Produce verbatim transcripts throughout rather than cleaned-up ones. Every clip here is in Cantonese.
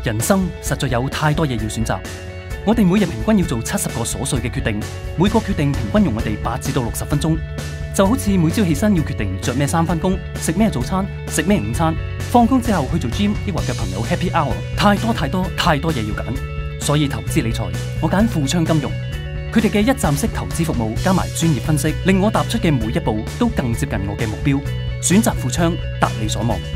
人生實在有太多嘢要選擇，我哋每日平均要做七十個瑣碎嘅決定，每個決定平均用我哋八至到六十分鐘。就好似每朝起身要決定着咩衫返工，食咩早餐，食咩午餐，放工之後去做 gym， 抑或嘅朋友 happy hour， 太多太多太多嘢要揀。所以投資理財，我揀富昌金融，佢哋嘅一站式投資服務加埋專業分析，令我踏出嘅每一步都更接近我嘅目標。選擇富昌，達你所望。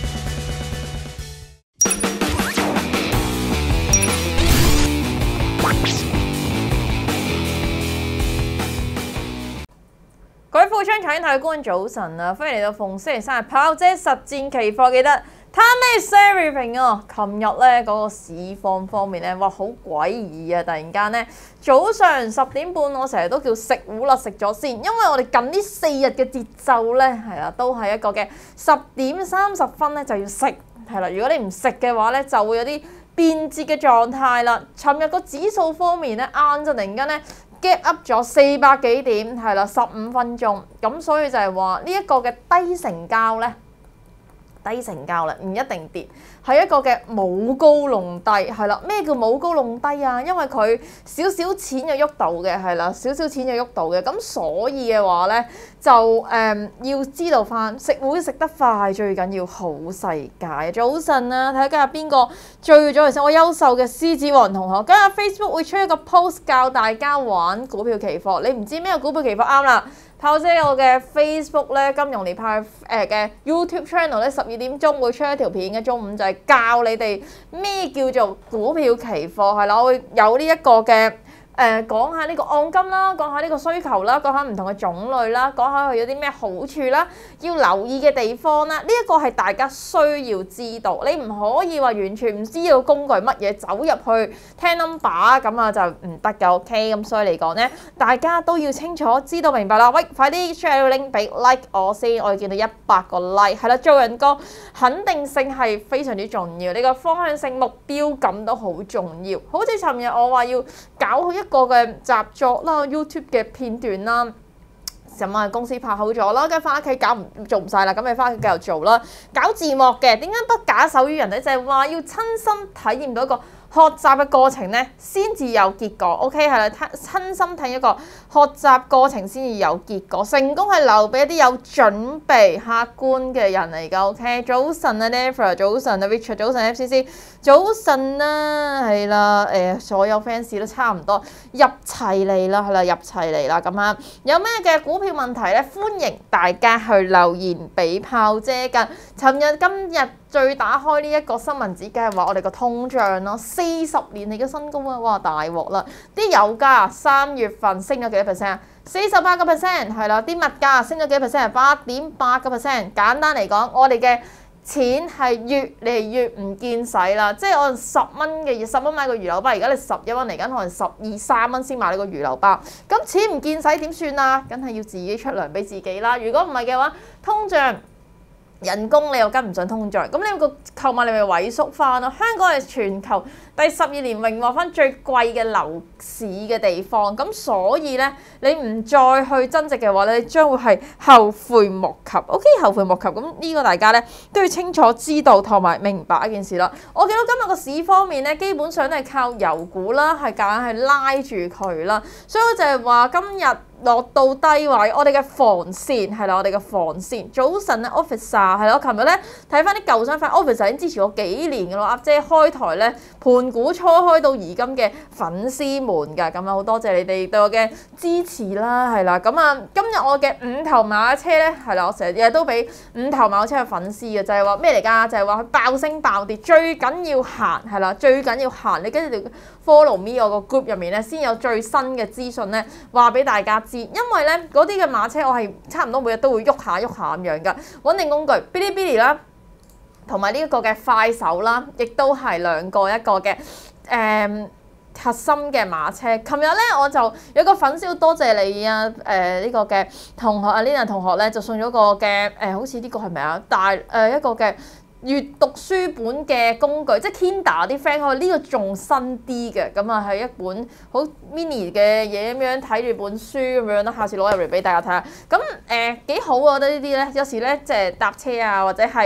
各位富昌財經台嘅觀眾早晨啊，歡迎嚟到逢星期三日跑姐實戰期貨，記得 time is everything 啊！琴日咧嗰個市況方面咧，哇好詭異啊！突然間咧早上十點半，我成日都叫食糊啦，食咗先，因為我哋近呢四日嘅節奏咧係啦，都係一個嘅十點三十分咧就要食係啦。如果你唔食嘅話咧，就會有啲變節嘅狀態啦。尋日個指數方面咧，晏就突然間咧。gap up 咗四百幾點，係啦，十五分鐘，咁所以就係話呢一個嘅低成交咧，低成交啦，唔一定跌，係一個嘅冇高弄低，係啦。咩叫冇高弄低啊？因為佢少少錢就喐到嘅，係啦，少少錢就喐到嘅，咁所以嘅話咧，就誒、嗯、要知道翻食會食得快，最緊要好世界。早晨啊，睇下今日邊個最早嚟先，我優秀嘅獅子王同學，今日 Facebook 會出一個 post 教大家玩股票期貨，你唔知咩股票期貨啱啦。炮姐我嘅 Facebook 咧，金融年派誒嘅 YouTube channel 咧，十二點鐘會出一條片嘅，中午就係教你哋咩叫做股票期貨，係啦，我會有呢一個嘅。誒、呃、講下呢個按金啦，講下呢個需求啦，講下唔同嘅種類啦，講下佢有啲咩好處啦，要留意嘅地方啦，呢、這、一個係大家需要知道，你唔可以話完全唔知道工具乜嘢走入去聽 number 咁啊就唔得嘅 ，OK？ 咁所以嚟講咧，大家都要清楚知道明白啦。喂，快啲 share 個 link 俾 like 我先，我要見到一百個 like， 係啦，做人個肯定性係非常之重要，你個方向性目標感都好重要。好似尋日我話要搞好一個嘅習作啦 ，YouTube 嘅片段啦，咁啊公司拍好咗啦，跟住翻屋企搞唔做唔晒啦，咁你翻屋企繼續做啦。搞字幕嘅，點解不假手於人咧？就係話要親身體驗到一個學習嘅過程咧，先至有結果。OK 係啦，親身睇一個學習過程先至有結果。成功係留俾一啲有準備、客觀嘅人嚟㗎。OK， 早晨啊 Never， 早晨啊 Richard， 早晨 F C C， 早晨啊，係啦，誒所有 fans 都差唔多入齊嚟啦，係啦，入齊嚟啦。咁啊，有咩嘅股票問題咧？歡迎大家去留言俾炮姐㗎。尋日今日最打開呢一個新聞紙，梗係話我哋個通脹咯，四十年嚟嘅新高啊！哇，大鑊啦！啲油價三月份升咗幾多 percent 啊？四十八個 percent 係啦，啲物價升咗幾多 percent 啊？八點八個 percent。簡單嚟講，我哋嘅錢係越嚟越唔見使啦。即係我十蚊嘅十蚊買個魚柳包，而家你十一蚊嚟緊，可能十二三蚊先買呢個魚柳包。咁錢唔見使點算啊？梗係要自己出糧俾自己啦。如果唔係嘅話，通脹。人工你又跟唔上通脹，咁你個購買力咪萎縮翻咯？香港係全球第十二年榮獲翻最貴嘅樓市嘅地方，咁所以咧，你唔再去增值嘅話咧，你將會係後悔莫及。OK， 後悔莫及，咁呢個大家咧都要清楚知道同埋明白一件事啦。我見到今日個市方面咧，基本上都係靠油股啦，係夾硬係拉住佢啦，所以我就係話今日。落到低位，我哋嘅防線係啦，我哋嘅防線。早晨啊 ，Officer 係咯，琴日咧睇翻啲舊相反 ，Officer 已經支持我幾年嘅咯，阿姐開台咧盤股初開到而今嘅粉絲們㗎，咁啊好多謝你哋對我嘅支持啦，係啦，咁啊今日我嘅五頭馬車咧係啦，我成日日都俾五頭馬車嘅粉絲嘅，就係話咩嚟㗎？就係話佢爆升爆跌，最緊要行係啦，最緊要行，你跟住條 follow me 我個 group 入面咧，先有最新嘅資訊咧話俾大家。因為咧嗰啲嘅馬車我係差唔多每日都會喐下喐下咁樣噶，穩定工具 Bilibili 啦，同埋呢一個嘅快手啦，亦都係兩個一個嘅誒、嗯、核心嘅馬車。琴日咧我就有個粉絲好多謝你啊，誒、呃、呢、這個嘅同學啊 Lina 同學咧就送咗個嘅誒、呃，好似呢個係咪啊？大誒、呃、一個嘅。閱讀書本嘅工具，即係 Kindle 啲 friend 可以呢個仲新啲嘅，咁啊係一本好 mini 嘅嘢咁樣睇住本書咁樣啦，下次攞入嚟俾大家睇下。咁誒幾好啊！我覺得呢啲咧，有時咧即係搭車啊，或者係誒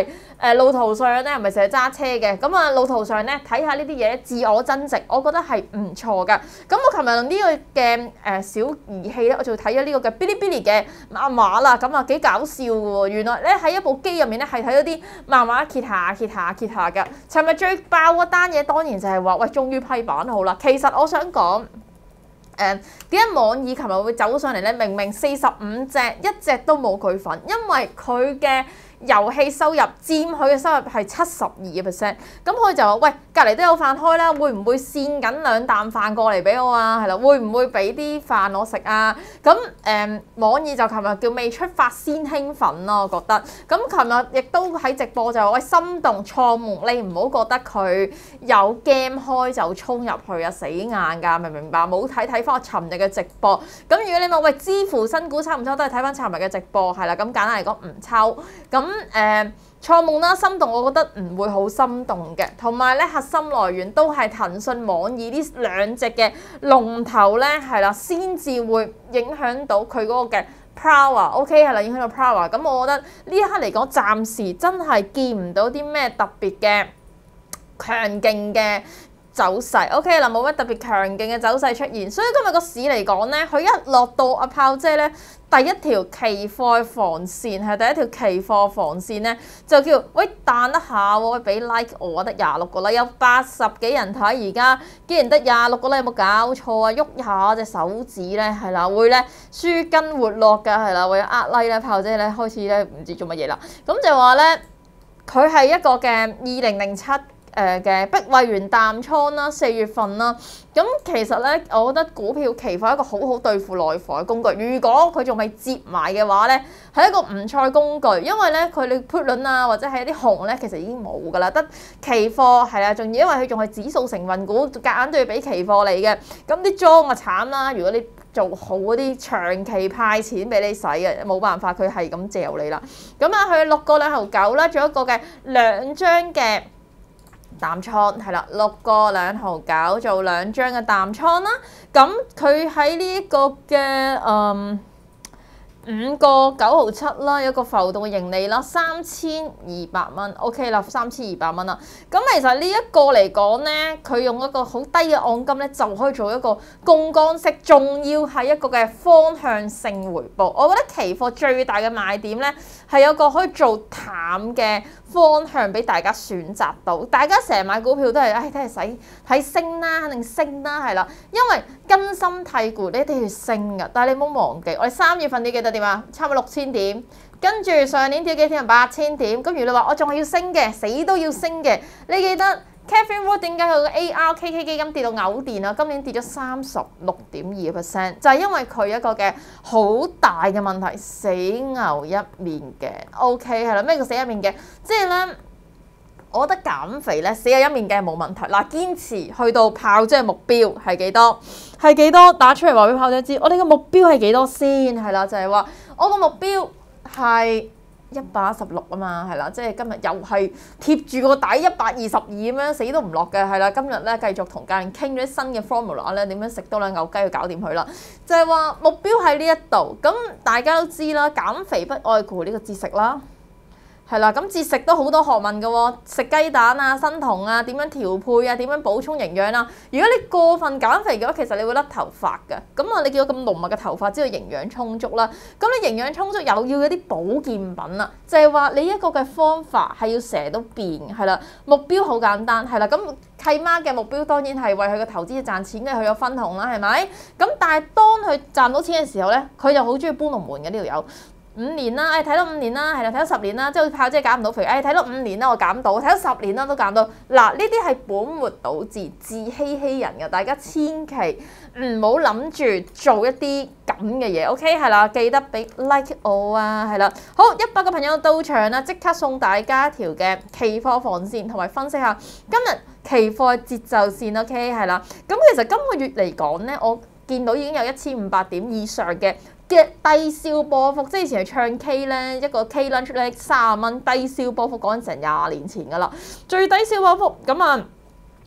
誒路途上咧，係咪成日揸車嘅？咁啊路途上咧睇下呢啲嘢，自我增值，我覺得係唔錯㗎。咁我琴日用呢個嘅誒小儀器咧，我就睇咗呢個嘅 Bilibili 嘅漫畫啦，咁啊幾搞笑喎！原來咧喺一部機入面咧係睇到啲漫畫揭下揭下揭下嘅。尋日最爆嗰單嘢當然就係話，喂，終於批版好啦。其實我想講。誒點解網易琴日會走上嚟咧？明明四十五隻，一隻都冇佢份，因為佢嘅遊戲收入佔佢嘅收入係七十二個 percent。咁佢就話：喂，隔離都有飯開啦，會唔會扇緊兩啖飯過嚟俾我啊？係啦，會唔會俾啲飯我食啊？咁誒、嗯，網易就琴日叫未出發先興奮咯，我覺得。咁琴日亦都喺直播就話：喂，心動創夢，你唔好覺得佢有 game 開就衝入去啊，死硬㗎，明唔明白？冇睇睇翻我尋日嘅直播。咁如果你問喂，支付新股抽唔抽，都係睇翻尋日嘅直播，係啦。咁簡單嚟講唔抽。咁誒、呃、創夢啦，心動，我覺得唔會好心動嘅，同埋咧核心來源都係騰訊、網易呢兩隻嘅龍頭咧，係啦，先至會影響到佢嗰個嘅 power，OK 係啦，影響到 power。咁我覺得呢一刻嚟講，暫時真係見唔到啲咩特別嘅強勁嘅走勢 ，OK 啦，冇乜特別強勁嘅走勢出現，所以今日個市嚟講咧，佢一落到阿炮姐咧，第一條期貨防線係第一條期貨防線咧，就叫喂彈一下喎，俾 like 我得廿六個啦，有八十幾人睇，而家竟然得廿六個啦，有冇搞錯啊？喐下隻手指咧，係啦，會咧舒筋活絡㗎，係啦，為咗呃 like 咧，炮姐咧開始咧唔知做乜嘢啦，咁就話咧，佢係一個嘅二零零七。誒嘅碧桂園淡倉啦，四月份啦，咁其實咧，我覺得股票期貨係一個好好對付內房嘅工具。如果佢仲未接埋嘅話咧，係一個唔錯嘅工具，因為咧佢哋 put 輪啊，或者係一啲紅咧，其實已經冇㗎啦，得期貨係啊，仲要因為佢仲係指數成分股，夾硬都要俾期貨你嘅，咁啲莊啊慘啦！如果你做好嗰啲長期派錢俾你使嘅，冇辦法，佢係咁嚼你啦。咁啊，佢六個兩毫九啦，仲有一個嘅兩張嘅淡倉係啦，六個兩毫九做兩張嘅淡倉啦。咁佢喺呢一個嘅嗯五個九毫七啦，有個浮動嘅盈利啦，三千二百蚊 OK 啦，三千二百蚊啦。咁其實呢一個嚟講咧，佢用一個好低嘅按金咧，就可以做一個槓桿式，仲要係一個嘅方向性回報。我覺得期貨最大嘅賣點咧，係有個可以做淡嘅方向俾大家選擇到。大家成日買股票都係，唉，睇下使睇升啦，肯定升啦，係啦，因為根深蒂固，你一定要升㗎。但係你唔好忘記，我哋三月份你記得點啊？差唔多六千點，跟住上年跌幾天八千點。咁如果你話我仲係要升嘅，死都要升嘅，你記得 Catherine Wood 點解佢個 A R K K 基金跌到嘔電啊？今年跌咗三十六點二個 percent，就係因為佢一個嘅好大嘅問題，死牛一面嘅。OK 係啦，咩叫死一面嘅？即係咧，我覺得減肥咧死有一面嘅冇問題。嗱，堅持去到炮姐目標係幾多？係幾多？打出嚟話俾炮姐知，我哋嘅目標係幾多先？係啦，就係話我個目標係一百一十六啊嘛，係啦，即係今日又係貼住個底一百二十二咁樣，死都唔落嘅，係啦。今日咧繼續同教練傾咗啲新嘅 formula 咧，點樣食多兩牛雞去搞掂佢啦。就係話目標喺呢一度，咁大家都知啦，減肥不外乎呢個節食啦。係啦，咁節食都好多學問嘅喎，食雞蛋啊、生酮啊、點樣調配啊、點樣補充營養啊。如果你過分減肥嘅話，其實你會甩頭髮嘅。咁啊，你見到咁濃密嘅頭髮，知道營養充足啦。咁你營養充足又要一啲保健品啦，就係話你一個嘅方法係要成日都變，係啦。目標好簡單，係啦。咁契媽嘅目標當然係為佢嘅投資賺錢嘅，佢有分紅啦，係咪？咁但係當佢賺到錢嘅時候咧，佢就好中意搬龍門嘅呢條友。五年啦，誒睇到五年啦，係啦，睇到十年啦，即係好似炮姐減唔到肥，誒睇到五年啦，我減到，睇到十年啦都減到。嗱，呢啲係本末倒置、自欺欺人嘅，大家千祈唔好諗住做一啲咁嘅嘢。OK 係啦，記得俾 like 我啊，係啦。好，一百個朋友到場啦，即刻送大家一條嘅期貨防線，同埋分析下今日期貨節奏線。OK 係啦，咁其實今個月嚟講咧，我見到已經有一千五百點以上嘅嘅低消波幅，即係以前係唱 K 咧，一個 K lunch 咧三十蚊低消波幅，講緊成廿年前噶啦，最低消波幅咁啊！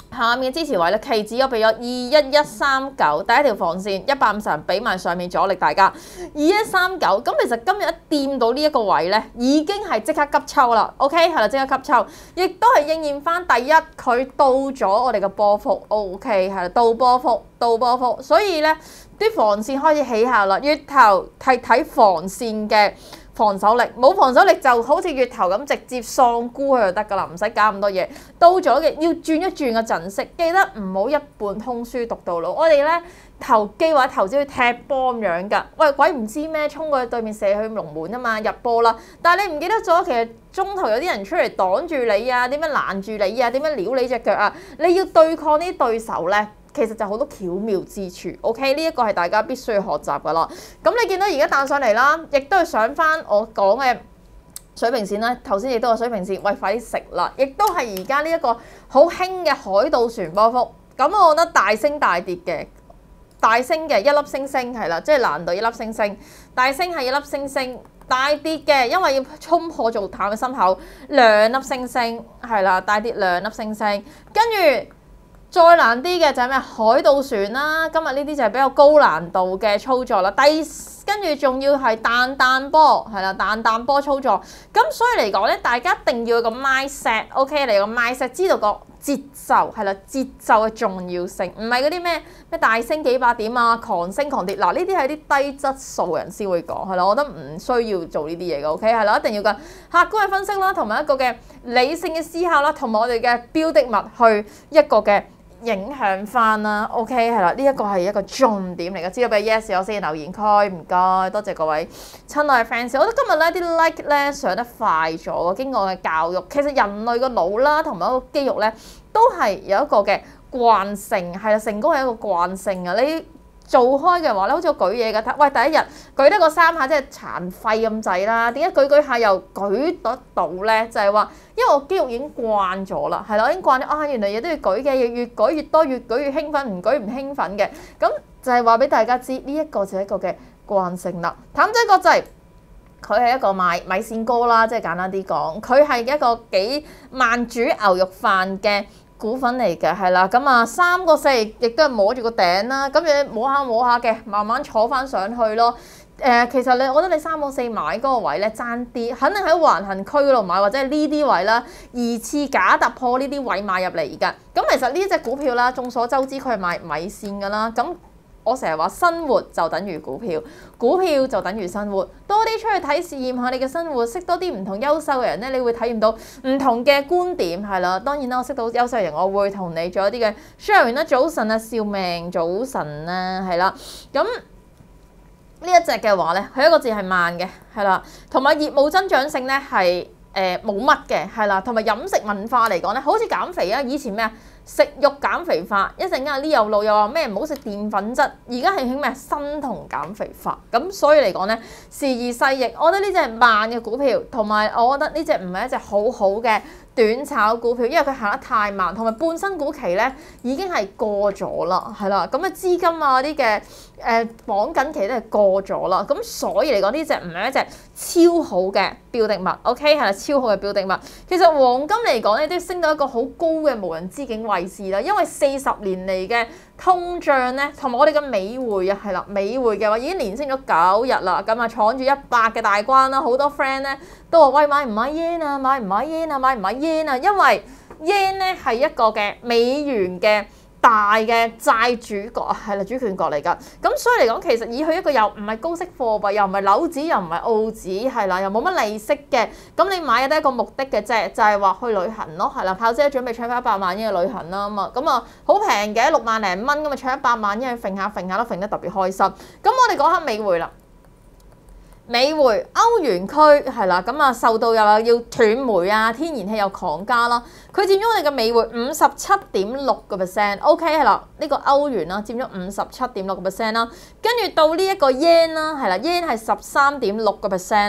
下面嘅支持位咧，期指我俾咗二一一三九，第一條防線一百五十人俾埋上面阻力大家二一三九，咁其實今日一掂到呢一個位咧，已經係即刻急抽啦 ，OK 係啦，即刻急抽，亦都係應驗翻第一佢到咗我哋嘅波幅 ，OK 係啦，到波幅到波幅，所以咧啲防線開始起下啦，月頭係睇防線嘅。防守力冇防守力就好似月頭咁直接喪沽佢就得㗎啦，唔使搞咁多嘢。到咗嘅要轉一轉個陣式，記得唔好一本通書讀到老。我哋咧投機或者投資去踢波咁樣㗎，喂鬼唔知咩，衝過去對面射去龍門啊嘛，入波啦。但係你唔記得咗，其實中途有啲人出嚟擋住你啊，點樣攔住你啊，點樣撩你隻腳啊，你要對抗呢啲對手咧。其實就好多巧妙之處 ，OK？ 呢一個係大家必須要學習噶啦。咁你見到而家彈上嚟啦，亦都係上翻我講嘅水平線啦。頭先亦都有水平線，喂，快啲食啦！亦都係而家呢一個好興嘅海盜船波幅。咁我覺得大升大跌嘅，大升嘅一粒星星係啦，即係難度一粒星星，大升係一粒星星，大跌嘅因為要衝破做淡嘅心口，兩粒星星係啦，大跌兩粒星星，跟住。再難啲嘅就係咩海盜船啦，今日呢啲就係比較高難度嘅操作啦。第跟住仲要係彈彈波，係啦，彈彈波操作。咁所以嚟講咧，大家一定要有個 mindset，OK 嚟個 mindset，知道個節奏係啦，節奏嘅重要性，唔係嗰啲咩咩大升幾百點啊，狂升狂跌。嗱，呢啲係啲低質素人先會講，係啦，我覺得唔需要做呢啲嘢嘅 ，OK 係啦，一定要嘅客觀嘅分析啦，同埋一個嘅理性嘅思考啦，同埋我哋嘅標的物去一個嘅。影響翻啦 ，OK 係啦，呢一個係一個重點嚟嘅，知道俾 yes 我先留言區，唔該，多謝各位親愛嘅 fans。我覺得今日咧啲 like 咧上得快咗，經過我嘅教育，其實人類個腦啦同埋一個肌肉咧都係有一個嘅慣性，係啦，成功係一個慣性啊，你。做開嘅話咧，好似我舉嘢嘅，喂，第一日舉得個三下，即係殘廢咁滯啦。點解舉舉下又舉得到咧？就係話，因為我肌肉已經慣咗啦，係啦，我已經慣咗啊，原來嘢都要舉嘅，越舉越多，越舉越興奮，唔舉唔興奮嘅。咁就係話俾大家知，呢一個就係一個嘅慣性啦。淡仔國際，佢係一個賣米線糕啦，即係簡單啲講，佢係一個幾慢煮牛肉飯嘅。股份嚟嘅係啦，咁啊三個四亦都係摸住個頂啦，咁你摸下摸下嘅，慢慢坐翻上去咯。誒、呃，其實你我覺得你三個四買嗰個位咧爭啲，肯定喺橫行區嗰度買，或者係呢啲位啦，二次假突破呢啲位買入嚟嘅。咁其實呢隻股票啦，眾所周知佢係賣米線㗎啦，咁。我成日話生活就等於股票，股票就等於生活。多啲出去睇試驗下你嘅生活，識多啲唔同優秀嘅人咧，你會體驗到唔同嘅觀點，係啦。當然啦，我識到優秀嘅人，我會同你做一啲嘅 share 完啦。早晨啊，笑命早晨啦，係啦。咁呢一隻嘅話咧，佢一個字係慢嘅，係啦，同埋業務增長性咧係誒冇乜嘅，係啦，同埋飲食文化嚟講咧，好似減肥啊，以前咩啊？食肉減肥法，一陣間呢又路又話咩唔好食澱粉質，而家係興咩生酮減肥法，咁所以嚟講咧時移世易，我覺得呢隻係慢嘅股票，同埋我覺得呢隻唔係一隻好好嘅短炒股票，因為佢行得太慢，同埋半新股期咧已經係過咗啦，係啦，咁嘅資金啊啲嘅誒綁緊期都係過咗啦，咁所以嚟講呢隻唔係一隻超好嘅標的物 ，OK 係啦，超好嘅標的物。其實黃金嚟講咧都升到一個好高嘅無人之境位置啦，因為四十年嚟嘅通脹咧，同埋我哋嘅美匯啊，係啦，美匯嘅話已經連升咗九日啦，咁啊闖住一百嘅大關啦，好多 friend 咧都話喂買唔買 yen 啊，買唔買 yen 啊，買唔買 yen 啊，因為 yen 咧係一個嘅美元嘅大嘅債主國啊，係啦，主權國嚟㗎，咁所以嚟講其實以佢一個又唔係高息貨幣，又唔係紐紙，又唔係澳紙，係啦，又冇乜利息嘅，咁你買嘅都係一個目的嘅啫，就係話去旅行咯，係啦，炮姐準備搶翻一百萬英嘅旅行啦，咁啊，咁啊好平嘅六萬零蚊咁啊，搶一百萬英去揈下揈下都揈得特別開心。咁我哋講下美匯啦。美匯歐元區係啦，咁啊受到又話要斷煤啊，天然氣又狂加啦，佢佔咗我哋嘅美匯五十七點六個 percent，OK 係啦，呢個歐元啦佔咗五十七點六個 percent 啦，跟住到呢一個 yen 啦，係啦 yen 係十三點六個 percent 啦，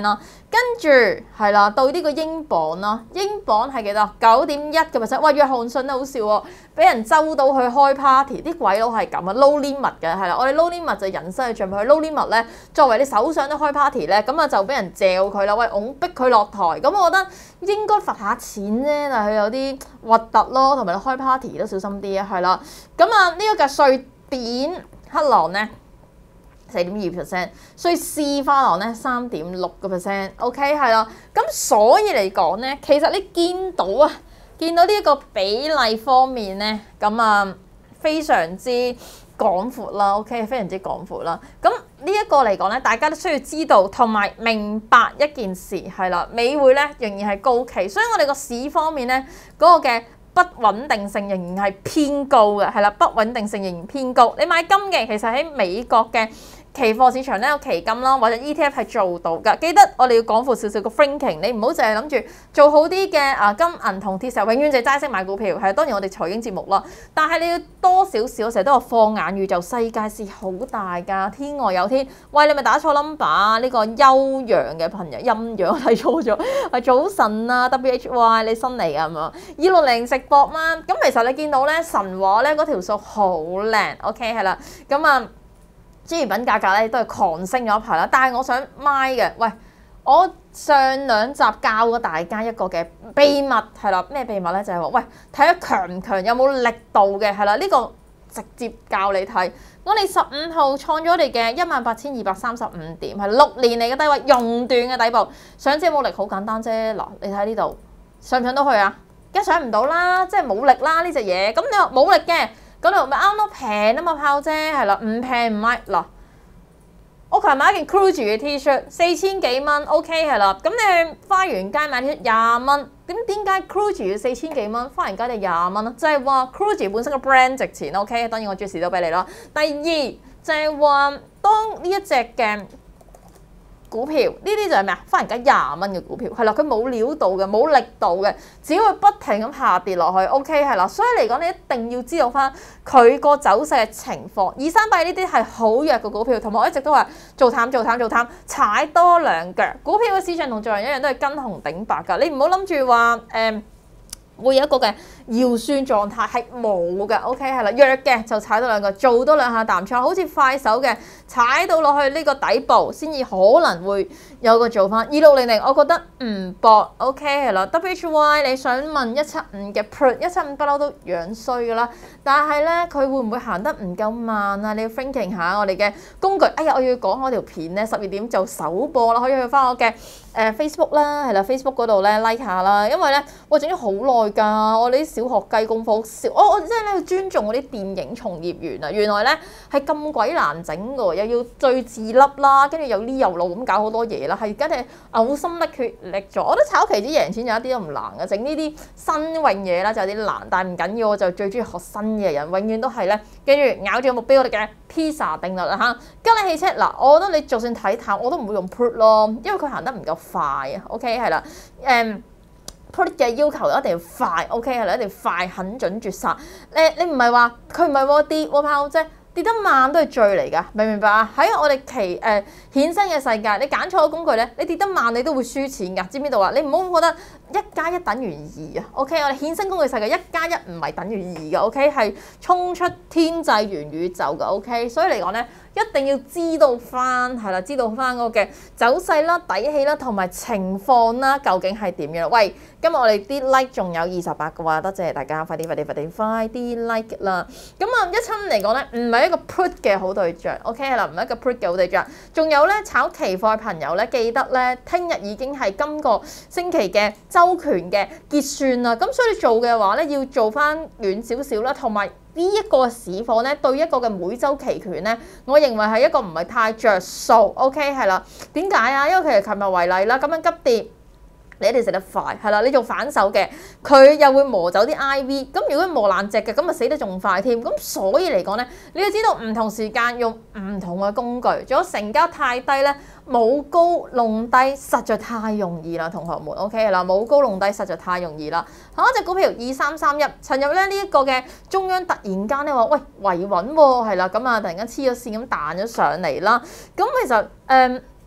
跟住係啦，到呢個英鎊啦，英鎊係幾多？九點一嘅 percent。哇，約翰遜都好笑喎，俾人周到去開 party，啲鬼佬係咁啊，low limit 嘅係啦，我哋 low limit 就人生嘅象佢 low limit 咧，作為你首相都開 party 咧，咁啊就俾人嚼佢啦，喂，擁逼佢落台，咁我覺得應該罰下錢啫，但係佢有啲核突咯，同埋你開 party 都小心啲啊，係啦，咁啊呢個嘅瑞典克朗咧。四點二 percent， 瑞士法郎咧三點六個 percent，OK 係啦。咁所以嚟講咧，其實你見到啊，見到呢一個比例方面咧，咁啊非常之廣闊啦，OK， 非常之廣闊啦。咁呢一個嚟講咧，大家都需要知道同埋明白一件事係啦，美匯咧仍然係高企，所以我哋個市方面咧嗰個嘅不穩定性仍然係偏高嘅，係啦，不穩定性仍然偏高。你買金嘅，其實喺美國嘅期貨市場咧有期金啦，或者 E T F 係做到㗎。記得我哋要廣闊少少個 thinking， 你唔好淨係諗住做好啲嘅啊金銀銅鐵石，永遠就係齋識買股票。係當然我哋財經節目啦，但係你要多少少成日都有放眼宇宙，世界是好大㗎，天外有天。喂，你咪打錯 number 啊！呢個休陽嘅朋友，陰陽我睇錯咗。係早晨啊 ，W H Y 你新嚟㗎係嘛？二六零直播嗎？咁其實你見到咧神話咧嗰條數好靚 ，OK 係啦，咁啊。資源品價格咧都係狂升咗一排啦，但係我想買嘅，喂，我上兩集教過大家一個嘅秘密係啦，咩秘密咧？就係話，喂，睇下強唔強，有冇力度嘅係啦，呢個直接教你睇。我哋十五號創咗我哋嘅一萬八千二百三十五點，係六年嚟嘅低位，熔斷嘅底部。想知有冇力？好簡單啫，嗱，你睇呢度上唔上到去啊？梗係上唔到啦，即係冇力啦呢隻嘢。咁你話冇力嘅？咁你咪啱咯，平啊嘛炮啫，係啦，唔平唔買嗱。我琴日買一件 Cruise 嘅 T-shirt， 四千幾蚊 ，OK 係啦。咁你花園街買 T-shirt 廿蚊，點點解 Cruise 要四千幾蚊，花園街就廿蚊咯？就係話 Cruise 本身個 brand 值錢 ，OK。當然我注士都俾你啦。第二就係話，當呢一隻嘅股票呢啲就係咩啊？花園街廿蚊嘅股票係啦，佢冇料到嘅，冇力度嘅，只會不停咁下跌落去。OK 係啦，所以嚟講你一定要知道翻佢個走勢嘅情況。二三八呢啲係好弱嘅股票，同埋我一直都話做淡做淡做淡，踩多兩腳。股票嘅市場同做人一樣都係跟紅頂白㗎。你唔好諗住話誒。嗯會有一個嘅腰酸狀態係冇嘅 ，OK 係啦，弱嘅就踩多兩個，做多兩下淡倉，好似快手嘅踩到落去呢個底部先至可能會有個做法。二六零零我覺得唔搏 ，OK 係啦。W H Y 你想問一七五嘅 Put 一七五不嬲都樣衰㗎啦，但係咧佢會唔會行得唔夠慢啊？你要 thinking 下我哋嘅工具。哎呀，我要講我條片咧，十二點就首播啦，可以去翻我嘅誒、呃、Facebook 啦，係啦 Facebook 嗰度咧 like 下啦，因為咧我整咗好耐。我哋啲小學雞功課少，我我真係咧要尊重我啲電影從業員啊！原來咧係咁鬼難整㗎，又要最字粒啦，跟住又呢又路咁搞好多嘢啦，係梗係嘔心瀝血力咗。我覺得炒期指贏錢有一啲都唔難嘅，整呢啲新穎嘢啦就有啲難，但係唔緊要，我就最中意學新嘅人，永遠都係咧跟住咬住個目標，我哋嘅 pizza 定律啦嚇。吉利汽車嗱，我覺得你就算睇淡，我都唔會用 put 咯，因為佢行得唔夠快啊。OK 係啦，誒、嗯。Put 嘅要求一定要快 ，OK 係啦，一定要快，狠準絕殺。誒，你唔係話佢唔係喎跌喎炮啫，跌得慢都係罪嚟㗎，明唔明白啊？喺我哋期誒衍生嘅世界，你揀錯個工具咧，你跌得慢你都會輸錢㗎，知唔知道啊？你唔好覺得一加一等於二啊 ，OK？我哋衍生工具世界一加一唔係等於二嘅 ，OK？係衝出天際元宇宙嘅 ，OK？所以嚟講咧。一定要知道翻係啦，知道翻嗰個嘅走勢啦、底氣啦，同埋情況啦，究竟係點樣？喂，今日我哋啲 like 仲有二十八個啊，多謝大家，快啲快啲快啲快啲 like 啦！咁啊，一七五嚟講咧，唔係一個 put 嘅好對象 ，OK 係啦，唔係一個 put 嘅好對象。仲有咧，炒期貨嘅朋友咧，記得咧，聽日已經係今個星期嘅周權嘅結算啦。咁所以做嘅話咧，要做翻遠少少啦，同埋。呢一個市況咧，對一個嘅每週期權咧，我認為係一個唔係太着數 ，OK 係啦。點解啊？因為其實琴日為例啦，咁樣急跌，你一定食得快，係啦。你做反手嘅，佢又會磨走啲 I V。咁如果磨爛隻嘅，咁咪死得仲快添。咁所以嚟講咧，你要知道唔同時間用唔同嘅工具，仲有成交太低咧。冇高弄低實在太容易啦，同學們 ，OK 啦，冇高弄低實在太容易啦。下一隻股票二三三一，尋日咧呢一個嘅中央突然間咧話，喂維穩喎，係啦，咁啊突然間黐咗線咁彈咗上嚟啦。咁其實誒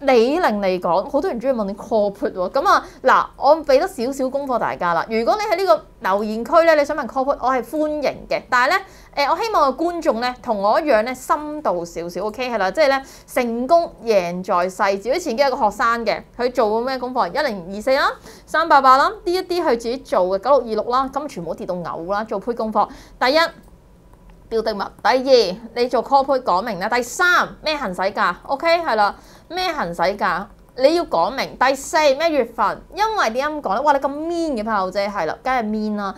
李寧嚟講，好多人中意問你 call put 喎。咁啊嗱，我俾多少少功課大家啦。如果你喺呢個留言區咧，你想問 call put，我係歡迎嘅。但係咧，誒、呃、我希望個觀眾咧同我一樣咧深度少少 ，OK 係啦，即係咧成功贏在細節。前幾日有個學生嘅，佢做過咩功課？一零二四啦，三八八啦，呢一啲佢自己做嘅九六二六啦，咁全部跌到嘔啦，做 put 功課。第一。標的物，第二你做 call put 講明啦，第三咩行使價 ，OK 係啦，咩行使價你要講明，第四咩月份，因為點解咁講咧？哇你咁 mean 嘅炮姐係啦，梗係 mean 啦。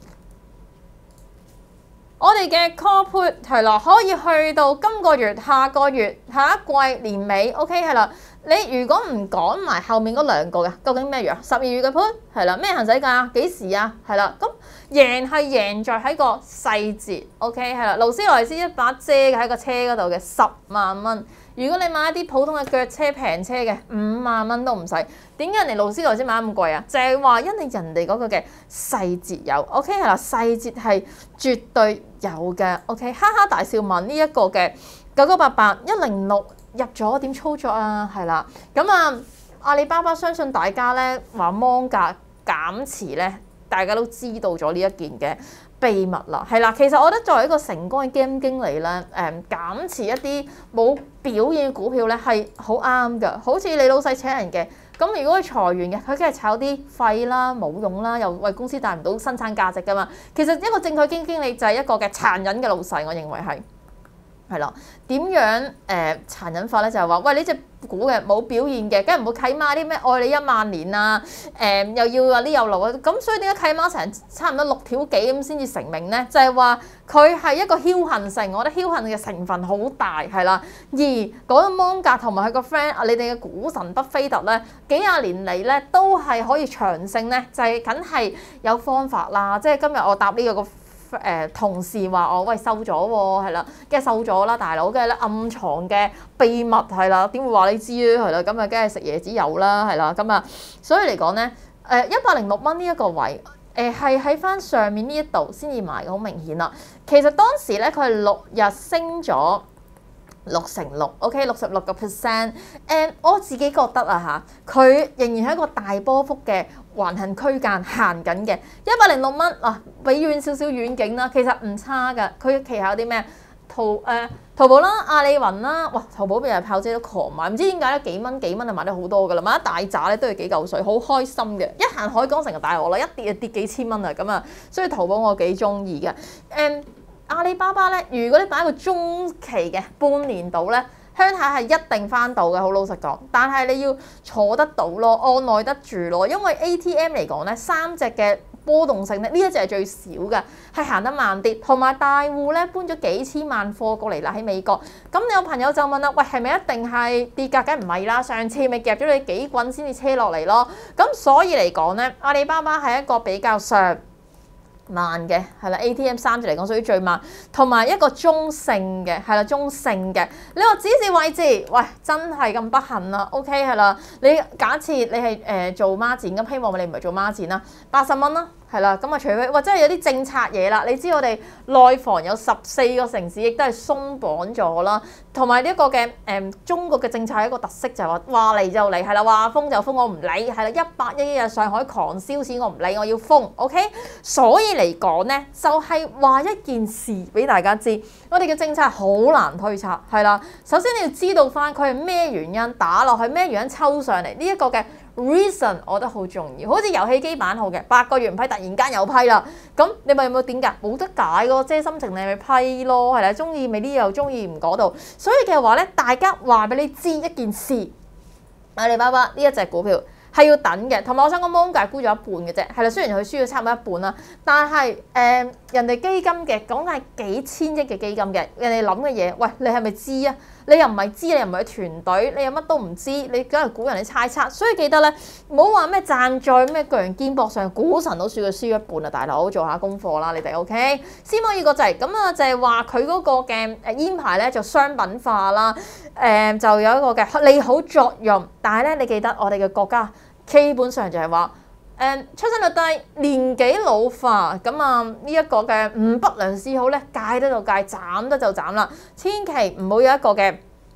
我哋嘅 call put 係啦，可以去到今個月、下個月、下一季年尾 ，OK 係啦。你如果唔講埋後面嗰兩個嘅，究竟咩月？十二月嘅 put 係啦，咩行使價？幾時啊？係啦，咁贏係贏在喺個細節 ，OK 係啦。勞斯萊斯一把遮嘅喺個車嗰度嘅十萬蚊，如果你買一啲普通嘅腳車平車嘅五萬蚊都唔使。點解人哋勞斯萊斯買咁貴啊？就係話因為人哋嗰個嘅細節有 ，OK 係啦，細節係絕對有嘅 ，OK 哈哈大笑問呢一個嘅九九八八一零六。入咗點操作啊？係啦，咁啊阿里巴巴相信大家咧話芒格減持咧，大家都知道咗呢一件嘅秘密啦。係啦，其實我覺得作為一個成功嘅基金經理咧，誒、嗯、減持一啲冇表現嘅股票咧係好啱㗎。好似你老細請人嘅，咁如果佢裁員嘅，佢梗係炒啲廢啦、冇用啦，又為公司帶唔到生產價值㗎嘛。其實一個正確基金經理就係一個嘅殘忍嘅老細，我認為係。係啦，點樣誒、呃、殘忍法咧？就係、是、話，喂，呢隻股嘅冇表現嘅，梗係唔會契媽啲咩愛你一萬年啊，誒、呃、又要話呢又路啊，咁所以點解契媽成差唔多六條幾咁先至成名咧？就係話佢係一個僥倖性，我覺得僥倖嘅成分好大，係啦。而講到芒格同埋佢個 friend 啊，你哋嘅股神巴菲特咧，幾廿年嚟咧都係可以長勝咧，就係梗係有方法啦。即係今日我答呢、這個個。誒、呃、同事話我喂瘦咗喎，係啦，梗係瘦咗啦，大佬，梗係咧暗藏嘅秘密係啦，點會話你知咧？係啦，咁啊梗係食椰子油啦，係啦，咁啊，所以嚟講咧，誒一百零六蚊呢一個位，誒係喺翻上面呢一度先至買嘅，好明顯啦。其實當時咧佢係六日升咗六成六 ，OK， 六十六個 percent。誒，我自己覺得啊嚇，佢仍然係一個大波幅嘅橫行區間行緊嘅，一百零六蚊啊，比遠少少遠景啦，其實唔差㗎。佢旗下有啲咩？淘誒、呃、淘寶啦、阿里雲啦，哇！淘寶俾人炮姐都狂買，唔知點解咧，幾蚊幾蚊就買得好多㗎啦，買一大扎咧都要幾嚿水，好開心嘅。一行海港城就大鑊啦，一跌就跌幾千蚊啊咁啊，所以淘寶我幾中意嘅。誒、嗯。阿里巴巴咧，如果你擺一個中期嘅半年度咧，鄉下係一定翻到嘅，好老實講。但係你要坐得到咯，按耐得住咯，因為 A T M 嚟講咧，三隻嘅波動性咧，呢一隻係最少嘅，係行得慢啲。同埋大戶咧搬咗幾千萬貨過嚟啦喺美國。咁有朋友就問啦，喂，係咪一定係跌價？梗唔係啦，上次咪夾咗你幾棍先至車落嚟咯。咁所以嚟講咧，阿里巴巴係一個比較上慢嘅，係啦 ，A T M 三隻嚟講屬於最慢，同埋一個中性嘅，係啦，中性嘅。你話指示位置，喂，真係咁不幸啦 ，OK 係啦。你假設你係誒、呃、做孖展，咁希望你唔係做孖展啦，八十蚊啦。係啦，咁啊，除非或者係有啲政策嘢啦，你知我哋內房有十四個城市，亦都係鬆綁咗啦。同埋呢一個嘅誒、嗯、中國嘅政策係一個特色，就係話話嚟就嚟，係啦，話封就封，我唔理，係啦，一百億一日上海狂燒錢，我唔理，我要封 ，OK。所以嚟講咧，就係、是、話一件事俾大家知，我哋嘅政策好難推測，係啦。首先你要知道翻佢係咩原因打落去，咩原因抽上嚟呢一個嘅。reason 我覺得好重要，好似遊戲機版號嘅八個月唔批，突然間有批啦，咁你咪有冇點解？冇得解咯，即係心情你咪批咯，係啦，中意咪呢又中意唔嗰度，所以嘅話咧，大家話俾你知一件事，阿里巴巴呢一隻股票係要等嘅，同埋我想講芒格沽咗一半嘅啫，係啦，雖然佢輸咗差唔多一半啦，但係誒、呃、人哋基金嘅講緊係幾千億嘅基金嘅，人哋諗嘅嘢，喂，你係咪知啊？你又唔係知，你又唔係團隊，你又乜都唔知，你梗係估人哋猜測，所以記得咧，唔好話咩賺在咩巨人肩膊上，股神都輸佢輸一半啊！大佬做下功課啦，你哋 OK？先可以個掣咁啊，就係話佢嗰個嘅誒煙牌咧就商品化啦，誒、呃、就有一個嘅利好作用，但係咧你記得我哋嘅國家基本上就係話。誒出生率低，年紀老化，咁啊呢一個嘅唔不良嗜好咧，戒得就戒，斬得就斬啦，千祈唔好有一個嘅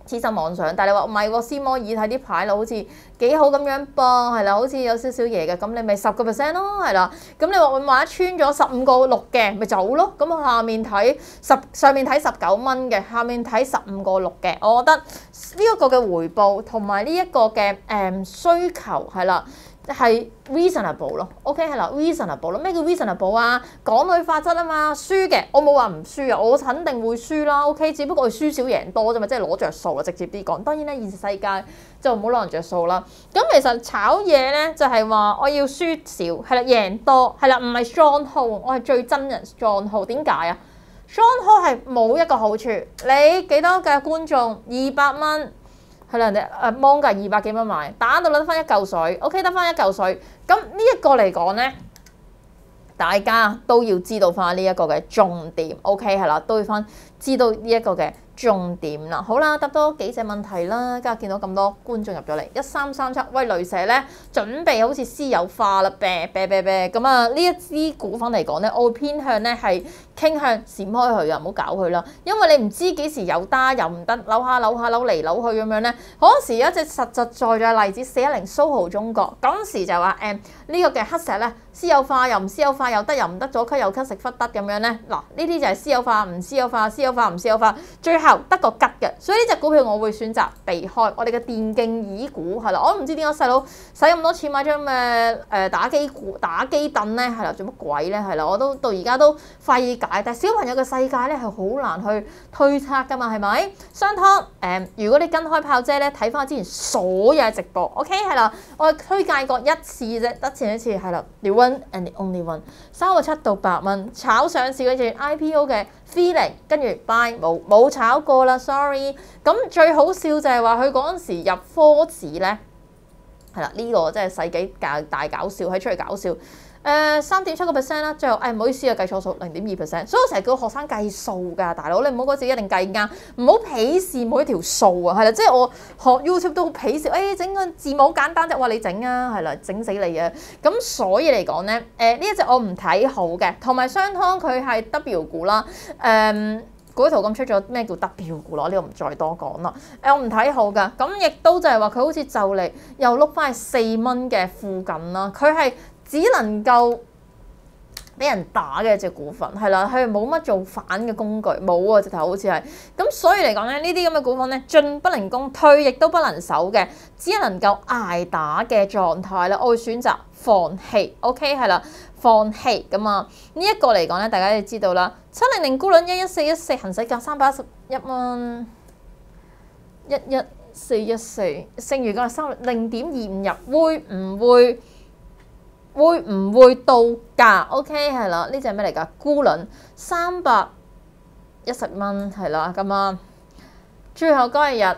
痴心妄想，但係你話唔係喎，斯摩爾睇啲牌啦，好似幾好咁樣噃，係啦，好似有少少嘢嘅，咁你咪十個 percent 咯，係啦，咁你話會買穿咗十五個六嘅，咪走咯，咁我下面睇十上面睇十九蚊嘅，下面睇十五個六嘅，我覺得呢一個嘅回報同埋呢一個嘅誒、嗯、需求係啦。係 reasonable 咯 ，OK 係啦 ，reasonable 咯。咩叫 reasonable 啊？港女法則啊嘛，輸嘅我冇話唔輸啊，我肯定會輸啦，OK。只不過係輸少贏多啫嘛，即係攞着數啊，直接啲講。當然咧，現實世界就唔好攞人着數啦。咁其實炒嘢咧就係、是、話我要輸少，係啦，贏多，係啦，唔係 strong hold，我係最憎人 strong hold。點解啊 ？strong hold 係冇一個好處，你幾多嘅觀眾二百蚊？係啦，人哋誒芒格二百幾蚊買，打到甩翻一嚿水 ，OK 得翻一嚿水。咁呢一個嚟講咧，大家都要知道翻呢一個嘅重點 ，OK 係啦，都要翻知道呢一個嘅重點啦。好啦，答多幾隻問題啦。今日見到咁多觀眾入咗嚟，一三三七，喂雷蛇咧，準備好似私有化啦，啤啤啤啤。咁啊，呢一支股份嚟講咧，我會偏向咧係傾向閃開佢啊，唔好搞佢啦。因為你唔知幾時有單又唔得，扭下扭下扭嚟扭去咁樣咧。嗰時有一隻實實在在嘅例子，四一零蘇豪中國嗰陣時就話誒呢個嘅黑石咧，私有化又唔私有化又得又唔得，左咳右咳食忽得咁樣咧。嗱，呢啲就係私有化唔私有化，私有化唔私有化，最後得個吉嘅。所以呢隻股票我會選擇避開。我哋嘅電競椅股係啦，我都唔知點解細佬使咁多錢買張咩誒打機股打機凳咧，係啦，做乜鬼咧？係啦，我都到而家都費解。但係小朋友嘅世界咧係好難去推測㗎嘛，係咪？商湯誒、呃，如果你跟開炮姐咧，睇翻我之前所有嘅直播 ，OK 係啦，我推介過一次啫，得前一次係啦 ，the one and the only one， 三個七到八蚊炒上市嗰隻 I P O 嘅 feeling， 跟住 buy 冇冇炒過啦 ，sorry。咁最好笑就係話佢嗰陣時入科指咧，係啦，呢、這個真係世紀大大搞笑，喺出嚟搞笑。誒三點七個 percent 啦，最後誒唔好意思啊，計錯數零點二 percent，所以我成日叫學生計數㗎，大佬你唔好覺得自己一定計啱，唔好鄙視每一條數啊，係啦，即係我學 YouTube 都好鄙視，誒整個字母簡單啫，話你整啊，係啦，整死你啊，咁所以嚟講咧，誒呢一隻我唔睇好嘅，同埋商湯佢係 W 股啦，誒、嗯。嗰圖咁出咗咩叫 W 股咯？呢、這個唔再多講啦。誒，我唔睇好㗎。咁亦都就係話佢好似就嚟又碌翻去四蚊嘅附近啦。佢係只能夠俾人打嘅隻股份係啦，佢冇乜做反嘅工具，冇啊，直頭好似係。咁所以嚟講咧，呢啲咁嘅股份咧，進不能攻，退亦都不能守嘅，只能夠捱打嘅狀態啦。我會選擇放棄。OK 係啦。放棄咁啊！呢一個嚟講咧，大家要知道啦。七零零沽輪一一四一四行使價三百一十一蚊，一一四一四，剩餘嘅三零點二五入，會唔會會唔會到價 ？OK 係啦，呢隻係咩嚟㗎？沽輪三百一十蚊係啦，咁啊，最後嗰一日。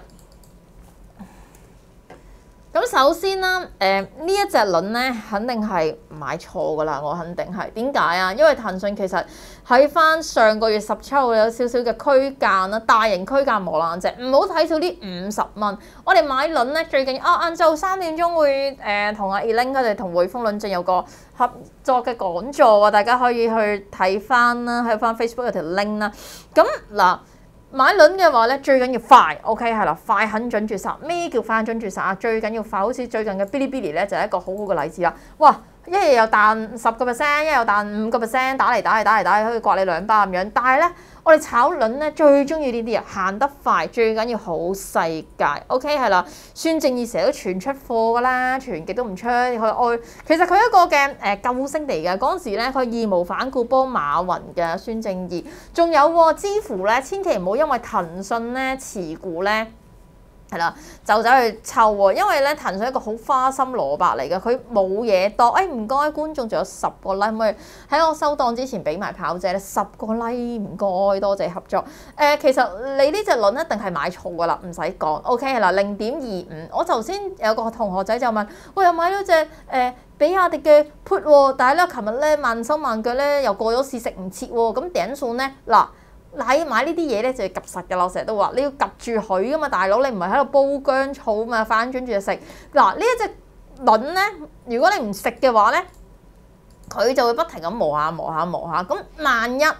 咁首先啦，誒、呃、呢一隻輪咧，肯定係買錯噶啦，我肯定係點解啊？因為騰訊其實喺翻上個月十七號有少少嘅區間啦，大型區間磨爛隻，唔好睇少呢五十蚊。我哋買輪咧，最近啊晏晝三點鐘會誒同阿 Elaine 佢哋同匯豐輪證有個合作嘅講座啊，大家可以去睇翻啦，喺翻 Facebook 有條 link 啦。咁嗱。買輪嘅話咧，最緊要快 ，OK 係啦，快狠準絕殺。咩叫快狠準絕殺啊？最緊要快，好似最近嘅 Bilibili 咧就係一個好好嘅例子啦。哇！一日又彈十個 percent， 一日又彈五個 percent， 打嚟打嚟打嚟打嚟，可以刮你兩巴咁樣。但係咧，我哋炒輪咧最中意呢啲啊，行得快，最緊要好世界。OK 係啦，孫正義成日都傳出貨噶啦，傳極都唔出。佢愛其實佢一個嘅誒、呃、救星嚟嘅。嗰陣時咧，佢義無反顧幫馬雲嘅孫正義。仲有喎、哦，知乎咧，千祈唔好因為騰訊咧持股咧。係啦，就走去湊喎，因為咧騰訊一個好花心蘿蔔嚟嘅，佢冇嘢多。誒唔該，觀眾仲有十個 like，可唔可以喺我收檔之前俾埋跑姐咧？十個 like 唔該，多謝合作。誒、呃，其實你呢隻輪一定係買錯噶啦，唔使講。OK 係啦，零點二五。我頭先有個同學仔就問，喂，又買咗隻誒比亞迪嘅 put 喎，但係咧琴日咧慢手慢腳咧又過咗市食唔切喎，咁頂數咧嗱。買買呢啲嘢咧就要及實嘅，我成日都話你要及住佢噶嘛，大佬你唔係喺度煲薑草嘛，反轉住就食。嗱呢一隻輪咧，如果你唔食嘅話咧，佢就會不停咁磨下磨下磨下。咁萬一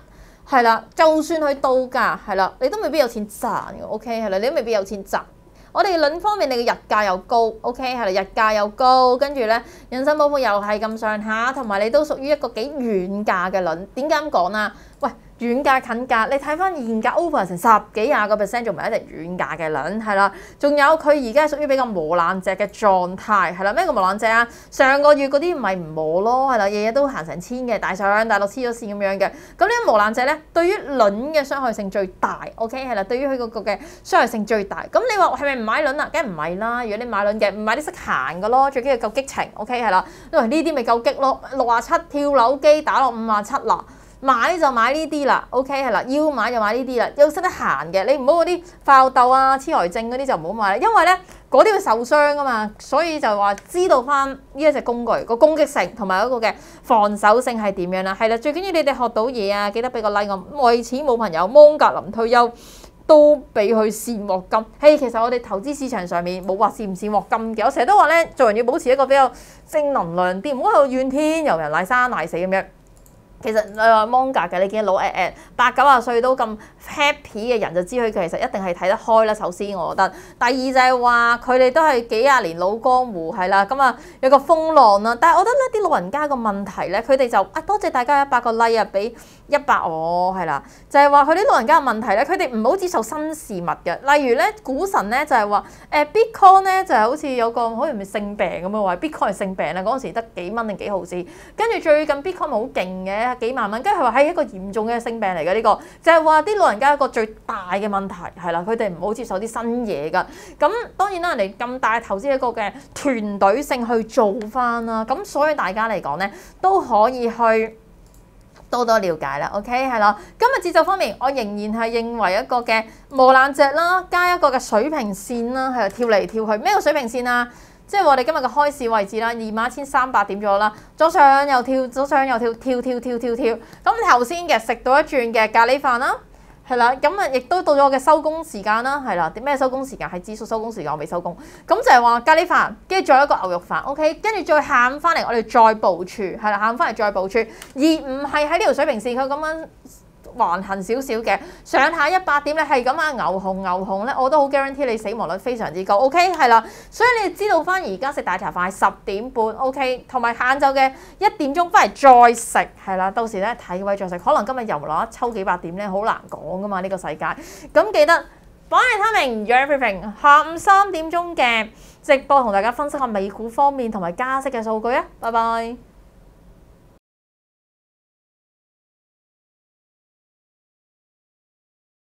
係啦，就算去度假係啦，你都未必有錢賺嘅，OK 係啦，你都未必有錢賺。我哋輪方面，你嘅日價又高 ，OK 係啦，日價又高，跟住咧人身保護又係咁上下，同埋你都屬於一個幾遠價嘅輪。點解咁講啊？喂！遠價近價，你睇翻現價 over 成十幾廿個 percent，仲唔係一隻遠價嘅輪係啦？仲有佢而家係屬於比較磨爛隻嘅狀態係啦。咩叫磨爛隻啊？上個月嗰啲唔係唔磨咯，係啦，日日都行成千嘅大上大落黐咗線咁樣嘅。咁呢個磨爛隻咧，對於輪嘅傷害性最大 ，OK 係啦，對於佢嗰個嘅傷害性最大。咁你話係咪唔買輪啊？梗係唔係啦。如果你買輪嘅，唔買啲識行嘅咯，最緊要夠激情 ，OK 係啦。因為呢啲咪夠激咯，六啊七跳樓機打落五啊七啦。買就買呢啲啦 ，OK 係啦，要買就買呢啲啦，要識得行嘅，你唔好嗰啲爆竇啊、痴呆症嗰啲就唔好買啦，因為咧嗰啲會受傷啊嘛，所以就話知道翻呢一隻工具個攻擊性同埋嗰個嘅防守性係點樣啦，係啦，最緊要你哋學到嘢啊，記得俾個 like 我，為此冇朋友，芒格林退休都俾佢羨獲金，嘿，其實我哋投資市場上面冇話羨唔羨獲金嘅，我成日都話咧，做人要保持一個比較正能量啲，唔好喺度怨天尤人賴生賴死咁樣。其實誒、呃、芒格嘅，你見到老誒誒八九十歲都咁 happy 嘅人，就知佢其實一定係睇得開啦。首先我覺得，第二就係話佢哋都係幾廿年老江湖係啦，咁啊有個風浪啦。但係我覺得咧啲老人家個問題咧，佢哋就啊多謝大家一百個 like 啊，俾一百我係啦，就係話佢啲老人家嘅問題咧，佢哋唔好接受新事物嘅。例如咧股神咧就係話誒 Bitcoin 咧就係好似有個好似咪性病咁樣話 Bitcoin 係性病啦，嗰陣時得幾蚊定幾毫子，跟住最近 Bitcoin 咪好勁嘅。幾萬蚊，跟住佢話係一個嚴重嘅性病嚟嘅呢個，就係話啲老人家一個最大嘅問題係啦，佢哋唔好接受啲新嘢㗎。咁當然啦，人哋咁大投資一個嘅團隊性去做翻啦，咁所以大家嚟講咧都可以去多多了解啦。OK 係啦，今日節奏方面，我仍然係認為一個嘅磨爛隻啦，加一個嘅水平線啦，係跳嚟跳去。咩叫水平線啊？即係我哋今日嘅開市位置啦，二萬一千三百點咗啦，左上右跳，左上右跳，跳跳跳跳跳。咁頭先嘅食到一轉嘅咖喱飯啦，係啦，咁啊亦都到咗我嘅收工時間啦，係啦，啲咩收工時間係指數收工時間，我未收工。咁就係話咖喱飯，跟住再一個牛肉飯 ，OK，跟住再喊翻嚟，我哋再部署，係啦，喊翻嚟再部署，而唔係喺呢條水平線佢咁樣橫行少少嘅上下一百點咧，係咁啊牛熊牛熊咧，我都好 guarantee 你死亡率非常之高 ，OK 係啦，所以你知道翻而家食大茶飯係十點半 ，OK， 同埋晏晝嘅一點鐘翻嚟再食係啦，到時咧睇位再食，可能今日又攞一抽幾百點咧，好難講噶嘛呢個世界，咁記得榜眼睇明 Your Everything， 下午三點鐘嘅直播同大家分析下美股方面同埋加息嘅數據啊，拜拜。